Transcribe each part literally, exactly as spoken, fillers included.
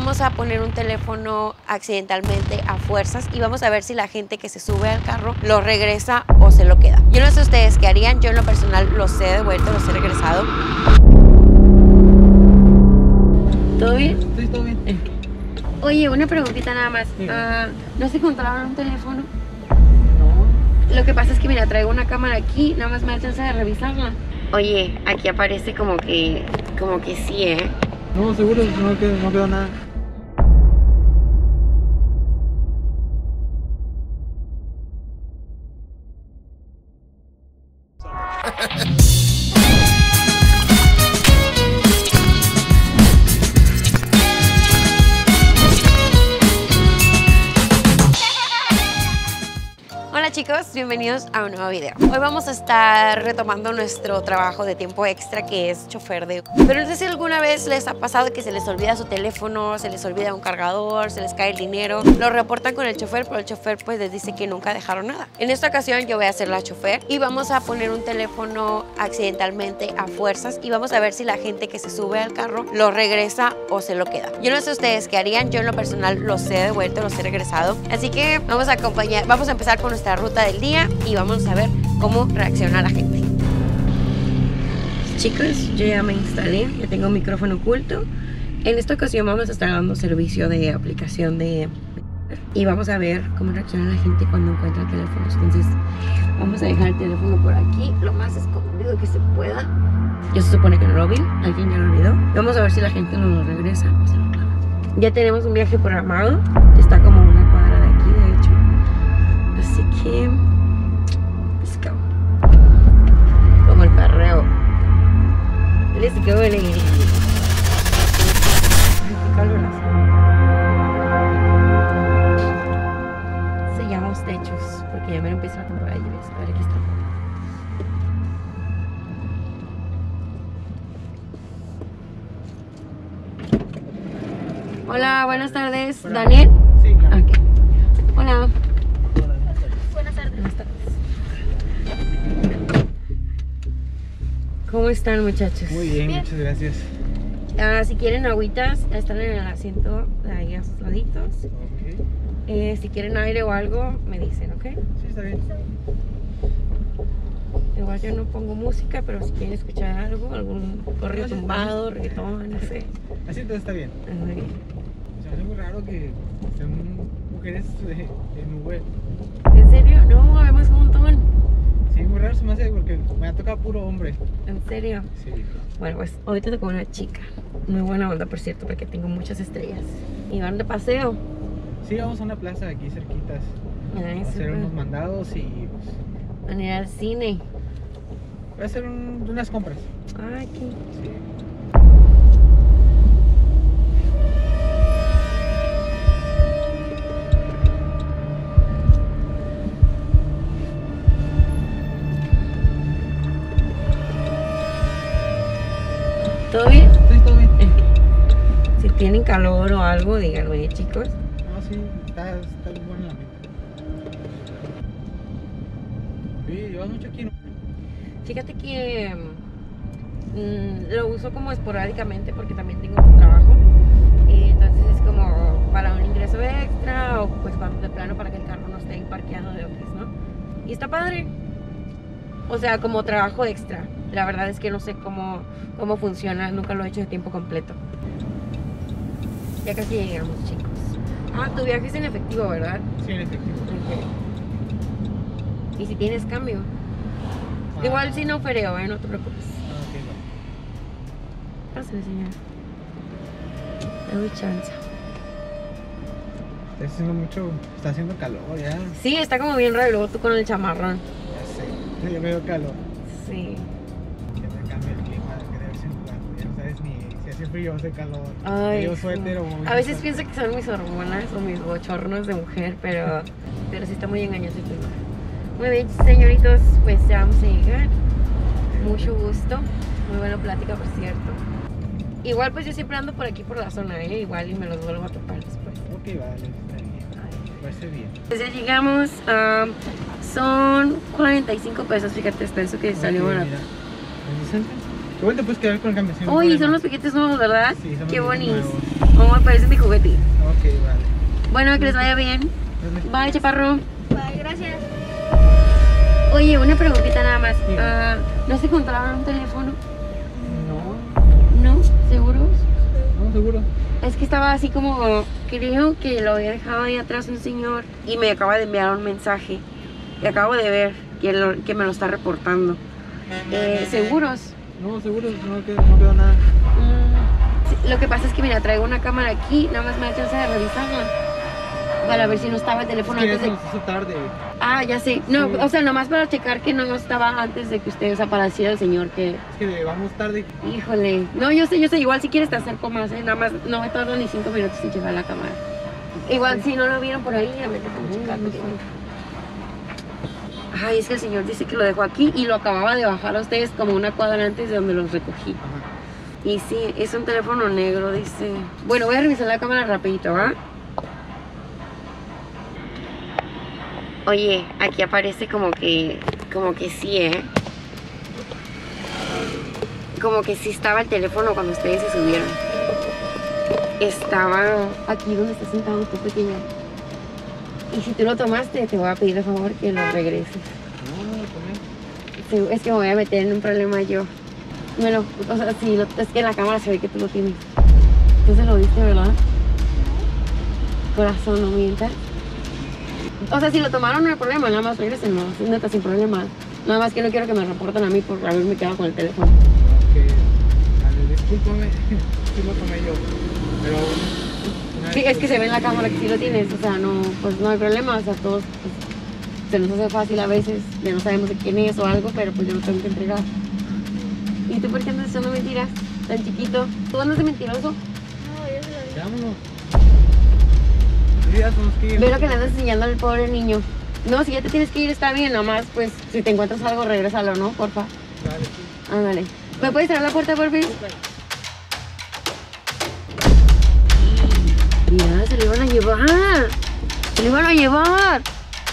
vamos a poner un teléfono accidentalmente a fuerzas y vamos a ver si la gente que se sube al carro lo regresa o se lo queda. Yo no sé ustedes qué harían, yo en lo personal los he devuelto, los he regresado. ¿Todo bien? Sí, todo bien. Eh. Oye, una preguntita nada más. Sí. Uh, ¿No se encontraron un teléfono? No. Lo que pasa es que, mira, traigo una cámara aquí, nada más me da chance de revisarla. Oye, aquí aparece como que, como que sí, ¿eh? No, seguro, no quedó, no quedó nada. Hola chicos, bienvenidos a un nuevo video. Hoy vamos a estar retomando nuestro trabajo de tiempo extra, que es chofer de Uber. Pero no sé si alguna vez les ha pasado que se les olvida su teléfono, se les olvida un cargador, se les cae el dinero, lo reportan con el chofer, pero el chofer pues les dice que nunca dejaron nada. En esta ocasión yo voy a ser la chofer y vamos a poner un teléfono accidentalmente a fuerzas y vamos a ver si la gente que se sube al carro lo regresa o se lo queda. Yo no sé ustedes qué harían, yo en lo personal los he devuelto, los he regresado. Así que vamos a acompañar, vamos a empezar con nuestra ruta del día y vamos a ver cómo reacciona la gente. Chicos, yo ya me instalé, ya tengo un micrófono oculto. En esta ocasión vamos a estar dando servicio de aplicación de y vamos a ver cómo reacciona la gente cuando encuentra teléfonos. Entonces vamos a dejar el teléfono por aquí lo más escondido que se pueda. Yo se supone que no lo vi, alguien ya lo olvidó. Vamos a ver si la gente nos lo regresa o se lo clava. Ya tenemos un viaje programado, está como una cuadra de aquí de hecho. Así que, let's go. Como el perreo. Let's go, lady. Ay, qué calor hace. Sellamos techos, porque ya me empieza la temporada de lluvias. A ver, aquí está. Hola, buenas tardes. Hola. ¿Daniel? Sí, claro. Okay. Hola. ¿Cómo están, muchachos? Muy bien, bien, muchas gracias. Uh, si quieren agüitas, están en el asiento de ahí a sus laditos. Okay. Eh, si quieren aire o algo, me dicen, ¿ok? Sí, está bien. Igual yo no pongo música, pero si quieren escuchar algo, algún corrido tumbado, reggaetón, no sé. Así entonces está bien. Okay. Se me hace muy raro que sean mujeres en Uber. ¿En serio? No, vemos un montón. Sí, muy raro se me hace porque me ha tocado puro hombre. ¿En serio? Sí. Bueno, pues ahorita tocó una chica. Muy buena onda, por cierto, porque tengo muchas estrellas. ¿Y van de paseo? Sí, vamos a una plaza aquí cerquitas. Ay, a hacer super. unos mandados y pues, Van a ir al cine. voy a hacer un, unas compras. Ay, qué... Sí. ¿Todo bien? Sí, todo bien. Eh. Si tienen calor o algo, díganme, chicos. No, sí, está, está buena la mente. Sí, llevas mucho aquí, ¿no? Fíjate que mmm, lo uso como esporádicamente porque también tengo otro trabajo. Y entonces es como para un ingreso extra o pues cuando de plano para que el carro no esté ahí parqueado de office, ¿no? Y está padre. O sea, como trabajo extra. La verdad es que no sé cómo, cómo funciona, nunca lo he hecho de tiempo completo. Ya casi llegamos, chicos. Ah, tu viaje es en efectivo, ¿verdad? Sí, en efectivo. Okay. ¿Y si tienes cambio? Ah. Igual si no fereo, ¿eh? No te preocupes. Ah, ok, va. Pásale, señora. Te doy chance. Está haciendo mucho, está haciendo calor ya. Sí, está como bien raro, luego tú con el chamarrón. Ya sé, ya me dio calor. Sí. Que me cambia el clima de vez en cuando. Ya no sabes ni si hace frío o hace calor. Ay, Medio sí. suéter o A veces pienso que son mis hormonas o mis bochornos de mujer, pero, pero sí está muy engañoso el clima. Muy bien, señoritos, pues ya vamos a llegar. Mucho gusto. Muy buena plática, por cierto. Igual pues yo siempre ando por aquí por la zona, ¿eh? Igual y me los vuelvo a topar después. Ok, vale, está bien. Parece bien. Pues ya llegamos, um, son cuarenta y cinco pesos, fíjate, hasta eso que salió Ok, barato. mira. ¿Es decente? Igual te puedes quedar con el cambio. Uy, son los piquetes nuevos, ¿verdad? Sí, son Qué los bonitos. nuevos. Oh, parece mi juguete. Ok, vale. Bueno, que les vaya bien. Bye, chaparro. Bye, gracias. Oye, una preguntita nada más. Sí. Ah, ¿no se encontraron un teléfono? No, ¿No? ¿Seguros? no, seguro. Es que estaba así como, creo que lo había dejado ahí atrás un señor y me acaba de enviar un mensaje. Y acabo de ver que, lo- que me lo está reportando. Eh, ¿Seguros? No, seguro, no quedó, no quedó nada. Mm, sí, lo que pasa es que, mira, traigo una cámara aquí, nada más me da chance de revisarla. Para ver si no estaba el teléfono Es que ya antes se de... nos hizo tarde. Ah, ya sé. No, Sí. o sea, nomás para checar que no estaba antes de que usted desapareciera el señor que... Es que vamos tarde. Híjole. No, yo sé, yo sé. Igual si quieres te acerco más, ¿eh? Nada más no me tardo ni cinco minutos en llegar la cámara. Igual si no lo vieron por ahí, a ver, déjame checar. no sé. Ay, es que el señor dice que lo dejó aquí y lo acababa de bajar a ustedes como una cuadra antes de donde los recogí. Ajá. Y sí, es un teléfono negro, dice. Bueno, voy a revisar la cámara rapidito, ¿va? Oye, aquí aparece como que, como que sí, ¿eh? Como que sí estaba el teléfono cuando ustedes se subieron. Estaba aquí donde está sentado tu pequeño. Y si tú lo tomaste, te voy a pedir de favor que lo regreses. No, no lo tomé. Sí, es que me voy a meter en un problema yo. Bueno, o sea, sí, lo- es que en la cámara se ve que tú lo tienes. Tú se lo diste, ¿verdad? Corazón, no mientas. O sea, si lo tomaron no hay problema, nada más regresen, no, neta, sin problema. Nada más que no quiero que me reporten a mí por haberme quedado con el teléfono. Ok, vale, discúlpame. Sí lo tomé yo. Pero. una Sí, es que se ve en la disculpa. cámara que sí lo tienes, o sea, no, pues no hay problema, o sea, todos pues, se nos hace fácil a veces, de no sabemos de quién es o algo, pero pues yo lo tengo que entregar. ¿Y tú por qué andas echando mentiras? Tan chiquito. ¿Tú andas de mentiroso? No, yo se lo dije. Ya, vámonos. Sí, ya tenemos que ir. Ve lo que le andas enseñando al pobre niño. No, si ya te tienes que ir está bien, nomás pues si te encuentras algo, regrésalo, ¿no? Porfa. Vale, sí. Ándale. ¿Me puedes cerrar la puerta, por favor? Mira, se lo iban a llevar. Se lo iban a llevar.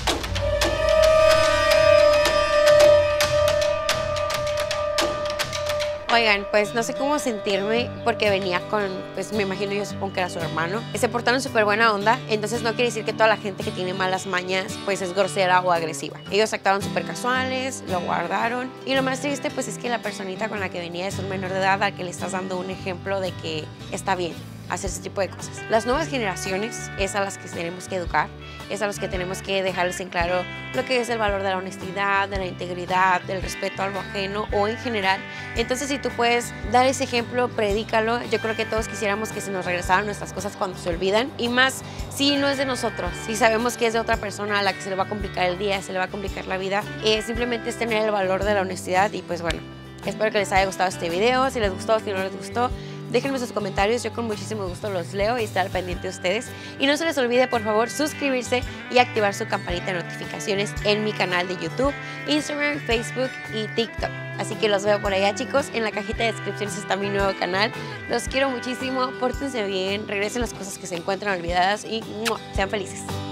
Oigan, pues no sé cómo sentirme porque venía con, pues me imagino, yo supongo que era su hermano. Se portaron súper buena onda, entonces no quiere decir que toda la gente que tiene malas mañas pues es grosera o agresiva. Ellos actuaron súper casuales, lo guardaron y lo más triste pues es que la personita con la que venía es un menor de edad al que le estás dando un ejemplo de que está bien hacer ese tipo de cosas. Las nuevas generaciones es a las que tenemos que educar, es a los que tenemos que dejarles en claro lo que es el valor de la honestidad, de la integridad, del respeto a lo ajeno o en general. Entonces, si tú puedes dar ese ejemplo, predícalo. Yo creo que todos quisiéramos que se nos regresaran nuestras cosas cuando se olvidan y más si no es de nosotros, si sabemos que es de otra persona a la que se le va a complicar el día, se le va a complicar la vida. Eh, simplemente es tener el valor de la honestidad y pues bueno, espero que les haya gustado este video. Si les gustó, si no les gustó, déjenme sus comentarios, yo con muchísimo gusto los leo y estar al pendiente de ustedes. Y no se les olvide, por favor, suscribirse y activar su campanita de notificaciones en mi canal de YouTube, Instagram, Facebook y TikTok. Así que los veo por allá, chicos. En la cajita de descripciones está mi nuevo canal. Los quiero muchísimo, pórtense bien, regresen las cosas que se encuentran olvidadas y ¡mua! Sean felices.